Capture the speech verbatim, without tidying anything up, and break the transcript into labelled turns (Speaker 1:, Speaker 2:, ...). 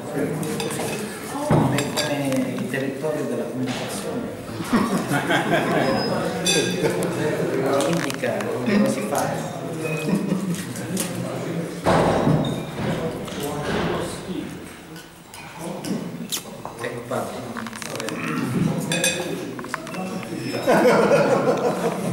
Speaker 1: come il territorio della comunicazione. Indica come si fa. Ecco qua.